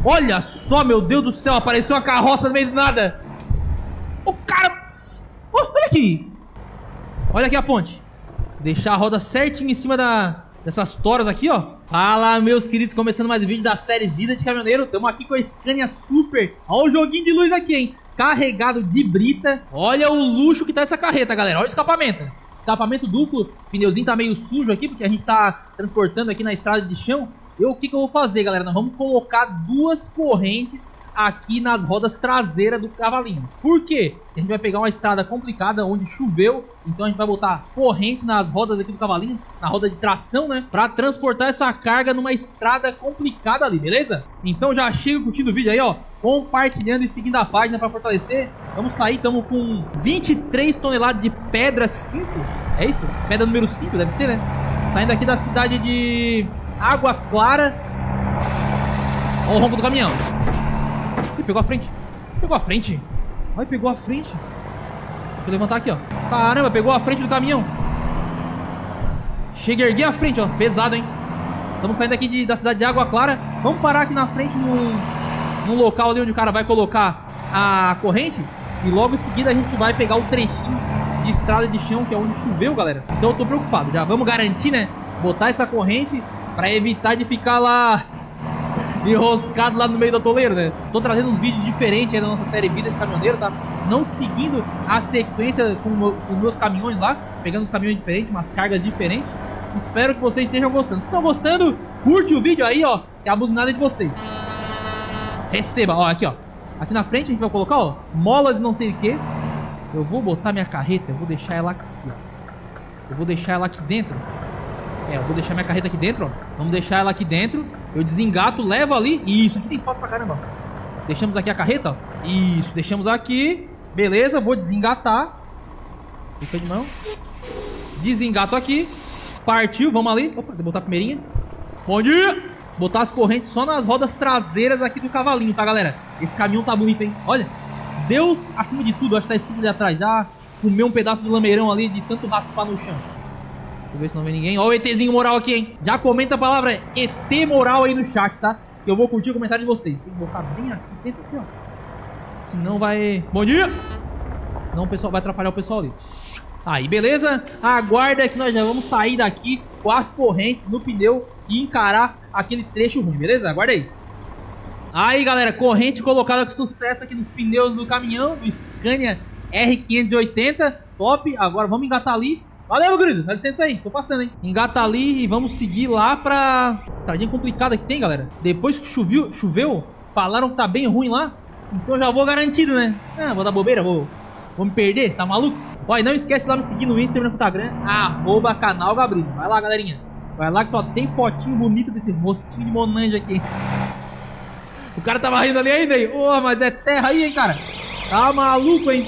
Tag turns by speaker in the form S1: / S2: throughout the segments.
S1: Olha só, meu Deus do céu, apareceu uma carroça no meio do nada. O cara... Oh, olha aqui. Olha aqui a ponte. Deixar a roda certinho em cima dessas toras aqui, ó. Fala, meus queridos, começando mais um vídeo da série Vida de Caminhoneiro. Estamos aqui com a Scania Super. Olha o joguinho de luz aqui, hein. Carregado de brita. Olha o luxo que tá essa carreta, galera. Olha o escapamento. Escapamento duplo. O pneuzinho tá meio sujo aqui, porque a gente tá transportando aqui na estrada de chão. O que eu vou fazer, galera? Nós vamos colocar duas correntes aqui nas rodas traseiras do cavalinho. Por quê? A gente vai pegar uma estrada complicada onde choveu, então a gente vai botar corrente nas rodas aqui do cavalinho, na roda de tração, né? Pra transportar essa carga numa estrada complicada ali, beleza? Então já chega curtindo o vídeo aí, ó, compartilhando e seguindo a página pra fortalecer. Vamos sair, estamos com 23 toneladas de pedra 5, é isso? Pedra número 5, deve ser, né? Saindo aqui da cidade de Água Clara. Olha o ronco do caminhão. Ih, pegou a frente. Pegou a frente. Ai, pegou a frente. Deixa eu levantar aqui, ó. Caramba, pegou a frente do caminhão. Chega a erguer a frente, ó. Pesado, hein. Estamos saindo aqui da cidade de Água Clara. Vamos parar aqui na frente num local ali onde o cara vai colocar a corrente. E logo em seguida a gente vai pegar o trechinho de estrada de chão, que é onde choveu, galera. Então eu tô preocupado. Já vamos garantir, né, botar essa corrente pra evitar de ficar lá enroscado lá no meio do atoleiro, né? Tô trazendo uns vídeos diferentes aí da nossa série Vida de Caminhoneiro, tá? Não seguindo a sequência com os meus caminhões lá, pegando os caminhões diferentes, umas cargas diferentes. Espero que vocês estejam gostando. Se estão gostando, curte o vídeo aí, ó, que a buzinada é de vocês. Receba, ó, aqui, ó. Aqui na frente a gente vai colocar, ó, molas e não sei o que. Eu vou botar minha carreta, eu vou deixar ela aqui, ó. Eu vou deixar ela aqui dentro. Eu vou deixar minha carreta aqui dentro, ó. Vamos deixar ela aqui dentro. Eu desengato, levo ali. Isso, aqui tem espaço pra caramba. Deixamos aqui a carreta, ó. Isso, deixamos aqui. Beleza, vou desengatar. Fica de mão. Desengato aqui. Partiu, vamos ali. Opa, vou botar a primeirinha. Bom dia. Botar as correntes só nas rodas traseiras aqui do cavalinho, tá, galera? Esse caminhão tá bonito, hein? Olha. Deus acima de tudo, acho que tá escrito ali atrás. Já comeu um pedaço do lameirão ali de tanto raspar no chão. Deixa eu ver se não vem ninguém. Ó o ETzinho moral aqui, hein? Já comenta a palavra ET moral aí no chat, tá? Que eu vou curtir o comentário de vocês. Tem que botar bem aqui dentro, aqui, ó. Senão vai... Bom dia! Senão o pessoal vai atrapalhar o pessoal ali. Aí, beleza? Aguarda que nós já vamos sair daqui com as correntes no pneu e encarar aquele trecho ruim, beleza? Aguarda aí. Aí, galera, corrente colocada com sucesso aqui nos pneus do caminhão, do Scania R580. Top. Agora vamos engatar ali. Valeu, meu querido, dá licença aí, tô passando, hein. Engata ali e vamos seguir lá pra... estradinha complicada que tem, galera. Depois que choveu, falaram que tá bem ruim lá. Então já vou garantido, né. Ah, vou dar bobeira, vou me perder, tá maluco? Ó, e não esquece de lá me seguir no Instagram e no Instagram, @canal Gabriel. Vai lá, galerinha. Vai lá que só tem fotinho bonito desse rostinho de Monange aqui. O cara tava rindo ali ainda, hein. Ô, mas é terra aí, hein, cara. Tá maluco, hein.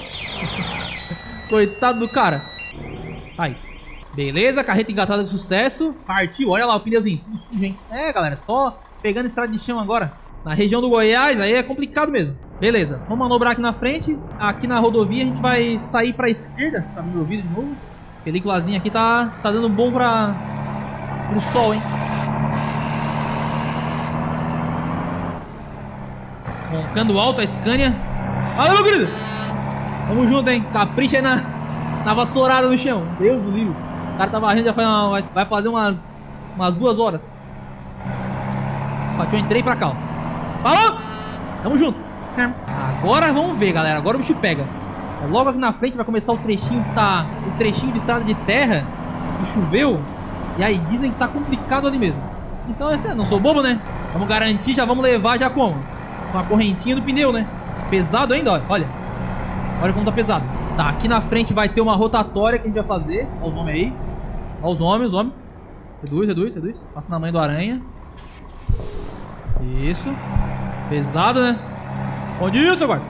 S1: Coitado do cara. Aí, beleza, carreta engatada de sucesso. Partiu, olha lá o pneuzinho, tudo sujo, hein. É, galera, só pegando estrada de chão agora. Na região do Goiás, aí é complicado mesmo. Beleza, vamos manobrar aqui na frente. Aqui na rodovia a gente vai sair pra esquerda. Tá me ouvindo de novo. Peliculazinha aqui tá dando bom pro sol, hein. Roncando alto a Scania. Valeu, meu querido. Tamo junto, hein. Capricha aí na vassourada no chão. Deus do livro. O cara tá varrendo já vai fazer umas 2 horas. Ó, eu entrei pra cá, ó. Falou! Tamo junto. Agora vamos ver, galera. Agora o bicho pega. Logo aqui na frente vai começar o trechinho que tá... o trechinho de estrada de terra que choveu. E aí dizem que tá complicado ali mesmo. Então eu não sou bobo, né? Vamos garantir, já vamos levar já como? Com a correntinha do pneu, né? Pesado ainda, ó. Olha. Olha como tá pesado. Tá, aqui na frente vai ter uma rotatória que a gente vai fazer. Olha os homens aí. Olha os homens. Reduz. Passa na mãe do aranha. Isso. Pesado, né? Bom dia, seu guarda.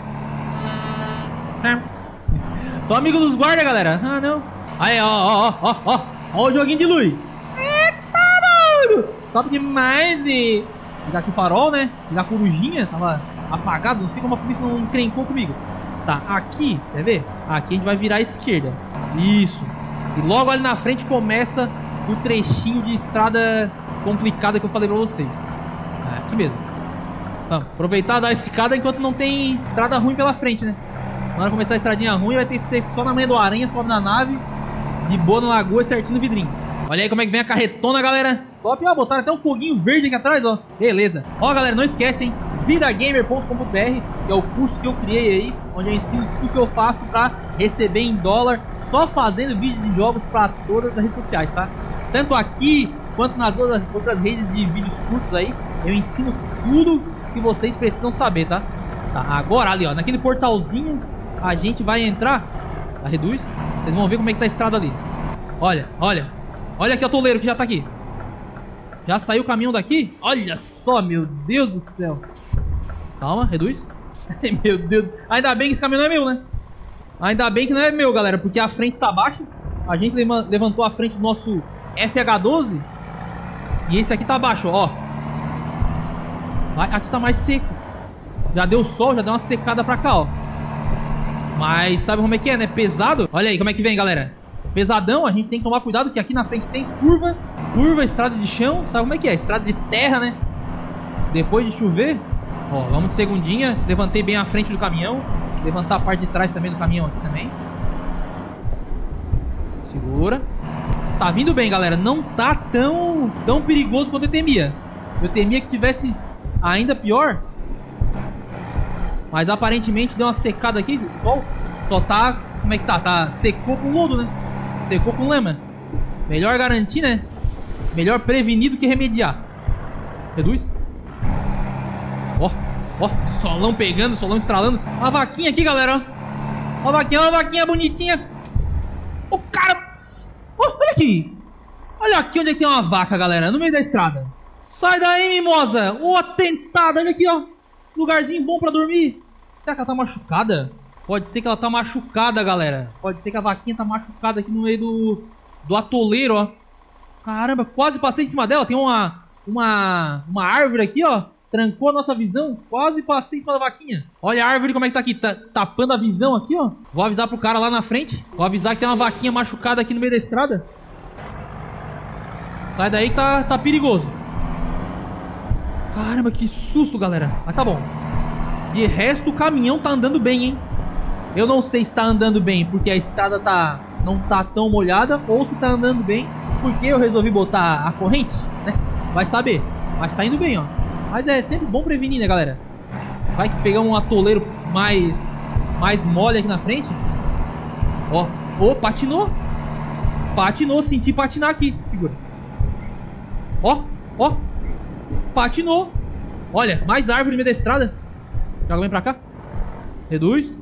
S1: Sou amigo dos guardas, galera. Ah, não. Aí, ó. Ó o joguinho de luz. Eita, doido. Top demais. E ligar aqui o farol, né? Ligar a corujinha. Tava apagado. Não sei como a polícia não encrencou comigo. Tá, aqui, quer ver? Aqui a gente vai virar à esquerda. Isso. E logo ali na frente começa o trechinho de estrada complicada que eu falei pra vocês. É aqui mesmo. Vamos aproveitar dar a esticada enquanto não tem estrada ruim pela frente, né? Na hora de começar a estradinha ruim, vai ter que ser só na manhã do aranha, sobe na nave, de boa na lagoa, certinho no vidrinho. Olha aí como é que vem a carretona, galera. Top, ó, botaram até um foguinho verde aqui atrás, ó. Beleza. Ó, galera, não esquece, hein? Vidagamer.com.br, que é o curso que eu criei aí, onde eu ensino tudo que eu faço pra receber em dólar, só fazendo vídeo de jogos pra todas as redes sociais, tá? Tanto aqui, quanto nas outras redes de vídeos curtos aí, eu ensino tudo que vocês precisam saber, tá? Tá, agora ali, ó, naquele portalzinho, a gente vai entrar. Tá, reduz. Vocês vão ver como é que tá a estrada ali. Olha, olha. Olha aqui o atoleiro que já tá aqui. Já saiu o caminhão daqui? Olha só, meu Deus do céu. Calma, reduz. Meu Deus. Ainda bem que esse caminhão não é meu, né? Ainda bem que não é meu, galera, porque a frente tá baixa. A gente levantou a frente do nosso FH12. E esse aqui tá baixo, ó. Aqui tá mais seco. Já deu sol, já deu uma secada pra cá, ó. Mas sabe como é que é, né? Pesado. Olha aí como é que vem, galera. Pesadão, a gente tem que tomar cuidado que aqui na frente tem curva. Curva, estrada de chão. Sabe como é que é? Estrada de terra, né? Depois de chover. Ó, vamos de segundinha. Levantei bem a frente do caminhão. Levantar a parte de trás também do caminhão aqui também. Segura. Tá vindo bem, galera. Não tá tão perigoso quanto eu temia. Eu temia que tivesse ainda pior. Mas aparentemente deu uma secada aqui. O sol só tá... Como é que tá? Tá secou com lodo, né? Secou com lama. Melhor garantir, né? Melhor prevenir do que remediar. Reduz. Ó, ó, solão pegando, solão estralando. Uma vaquinha aqui, galera, ó. Uma vaquinha bonitinha. O cara... Oh, olha aqui. Olha aqui onde é que tem uma vaca, galera. No meio da estrada. Sai daí, mimosa. Ô, atentado. Olha aqui, ó. Lugarzinho bom pra dormir. Será que ela tá machucada? Pode ser que ela tá machucada, galera. Pode ser que a vaquinha tá machucada aqui no meio do atoleiro, ó. Caramba, quase passei em cima dela. Tem uma árvore aqui, ó. Trancou a nossa visão. Quase passei em cima da vaquinha. Olha a árvore como é que tá aqui. Tá tapando a visão aqui, ó. Vou avisar pro cara lá na frente. Vou avisar que tem uma vaquinha machucada aqui no meio da estrada. Sai daí que tá perigoso. Caramba, que susto, galera. Mas tá bom. De resto, o caminhão tá andando bem, hein. Eu não sei se tá andando bem porque a estrada não tá tão molhada, ou se tá andando bem porque eu resolvi botar a corrente, né? Vai saber. Mas tá indo bem, ó. Mas é sempre bom prevenir, né, galera? Vai que pegar um atoleiro mais mole aqui na frente. Ó, patinou. Patinou, senti patinar aqui. Segura. Ó, patinou. Olha, mais árvore no meio da estrada. Joga bem pra cá. Reduz.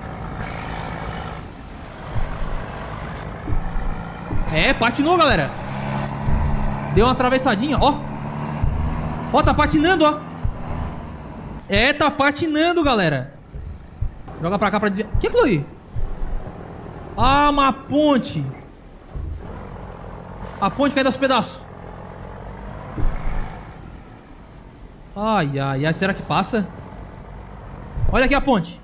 S1: É, patinou, galera. Deu uma atravessadinha, ó. Ó, tá patinando, ó. É, tá patinando, galera. Joga pra cá pra desviar. O que é aquilo aí? Ah, uma ponte. A ponte caiu aos pedaços. Ai, ai, ai. Será que passa? Olha aqui a ponte.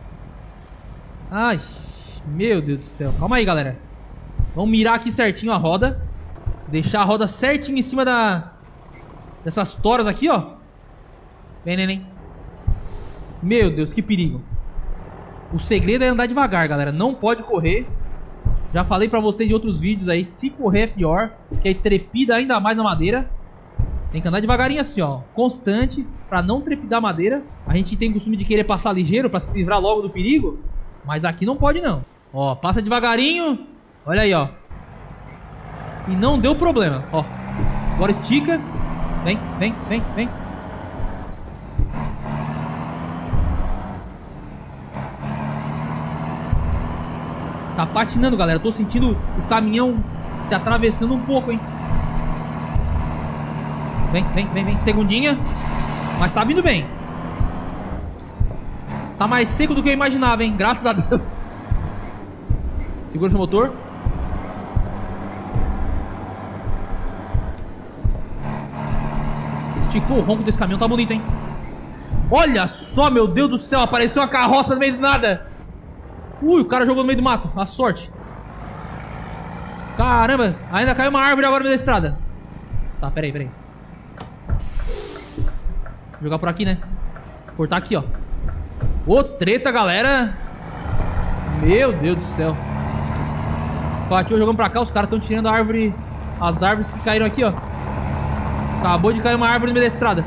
S1: Ai, meu Deus do céu. Calma aí, galera. Vamos mirar aqui certinho a roda. Deixar a roda certinho em cima dessas toras aqui, ó. Vem, neném. Meu Deus, que perigo. O segredo é andar devagar, galera. Não pode correr. Já falei pra vocês em outros vídeos aí. Se correr é pior, que aí trepida ainda mais na madeira. Tem que andar devagarinho assim, ó. Constante, pra não trepidar a madeira. A gente tem o costume de querer passar ligeiro pra se livrar logo do perigo. Mas aqui não pode, não. Ó, passa devagarinho. Olha aí, ó. E não deu problema, ó. Agora estica. Vem, vem, vem, vem. Tá patinando, galera. Tô sentindo o caminhão se atravessando um pouco, hein. Vem, vem, vem, vem. Segundinha. Mas tá vindo bem. Tá mais seco do que eu imaginava, hein. Graças a Deus. Segura o motor. Esticou o ronco desse caminhão. Tá bonito, hein. Olha só, meu Deus do céu. Apareceu uma carroça no meio do nada. Ui, o cara jogou no meio do mato. A sorte. Caramba. Ainda caiu uma árvore agora no meio da estrada. Tá, peraí, peraí. Vou jogar por aqui, né? Cortar aqui, ó. Ô, treta, galera. Meu Deus do céu. Fatiou jogando pra cá. Os caras estão tirando a árvore. As árvores que caíram aqui, ó. Acabou de cair uma árvore no meio da estrada.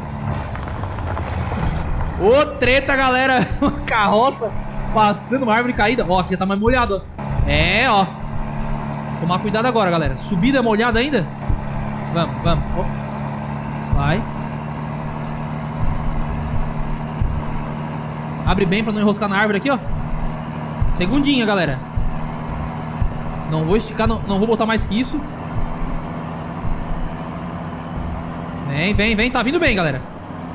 S1: Ô, treta, galera. Uma carroça passando uma árvore caída. Ó, aqui já tá mais molhado, ó. É, ó. Tomar cuidado agora, galera. Subida molhada ainda. Vamos, vamos. Oh. Vai. Abre bem pra não enroscar na árvore aqui, ó. Segundinha, galera. Não vou esticar, não vou botar mais que isso. Vem, vem, vem. Tá vindo bem, galera.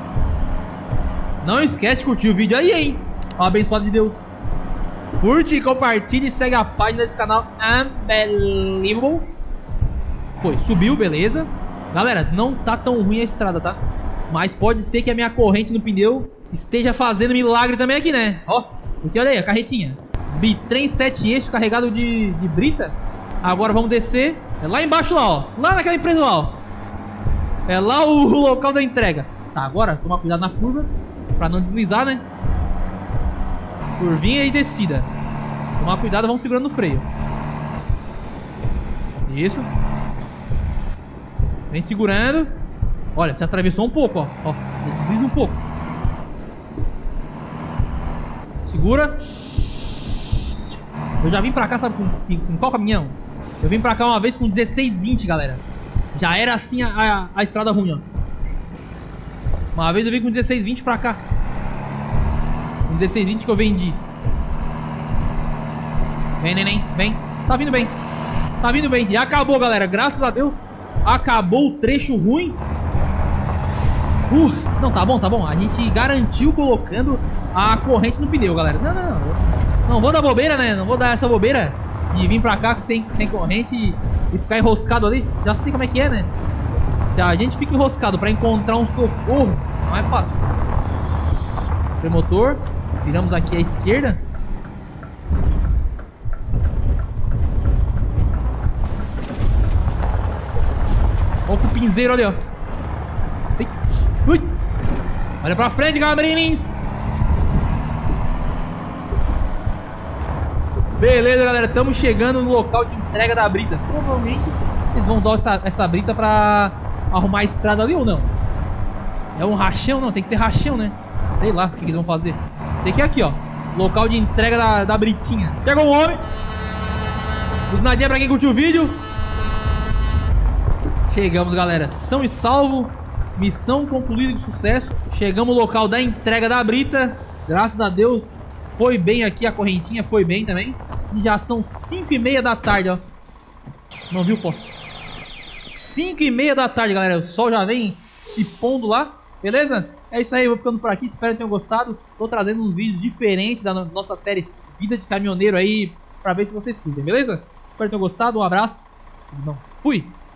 S1: Não esquece de curtir o vídeo aí, hein. Ó, abençoado de Deus. Curte, compartilhe e segue a página desse canal Unbelievable. Foi, subiu, beleza. Galera, não tá tão ruim a estrada, tá? Mas pode ser que a minha corrente no pneu esteja fazendo milagre também aqui, né? Ó, porque olha aí, a carretinha Bitrem 7 eixos carregado de brita. Agora vamos descer. É lá embaixo lá, ó. Lá naquela empresa lá, ó. É lá o local da entrega. Tá, agora tomar cuidado na curva pra não deslizar, né? Curvinha e descida. Tomar cuidado, vamos segurando no freio. Isso. Vem segurando. Olha, você atravessou um pouco, ó. Ó, desliza um pouco. Segura. Eu já vim pra cá, sabe com qual caminhão? Eu vim pra cá uma vez com 1620, galera. Já era assim a estrada ruim, ó. Uma vez eu vim com 1620 pra cá. Com 1620 que eu vendi. Vem, neném, vem. Tá vindo bem. Tá vindo bem. E acabou, galera. Graças a Deus. Acabou o trecho ruim. Não, tá bom, tá bom. A gente garantiu colocando a corrente no pneu, galera. Não vou dar bobeira, né? Não vou dar essa bobeira de vir pra cá sem corrente e ficar enroscado ali. Já sei como é que é, né? Se a gente fica enroscado pra encontrar um socorro, não é fácil. Freio motor. Viramos aqui à esquerda. Olha o cupinzeiro ali, ó. Ui. Olha pra frente, Gabrielins. Beleza, galera. Estamos chegando no local de entrega da brita. Provavelmente eles vão usar essa brita pra arrumar a estrada ali ou não. É um rachão? Não, tem que ser rachão, né? Sei lá o que eles vão fazer. Sei que é aqui, ó. Local de entrega da britinha. Chegou um homem. Buzinadinha pra quem curtiu o vídeo. Chegamos, galera. São e salvo. Missão concluída de sucesso. Chegamos no local da entrega da brita. Graças a Deus. Foi bem aqui. A correntinha foi bem também. E já são 5h30 da tarde, ó. Não viu o poste? 5h30 da tarde, galera. O sol já vem se pondo lá. Beleza? É isso aí. Eu vou ficando por aqui. Espero que tenham gostado. Tô trazendo uns vídeos diferentes da nossa série Vida de Caminhoneiro aí. Pra ver se vocês curtem. Beleza? Espero que tenham gostado. Um abraço. Não. Fui!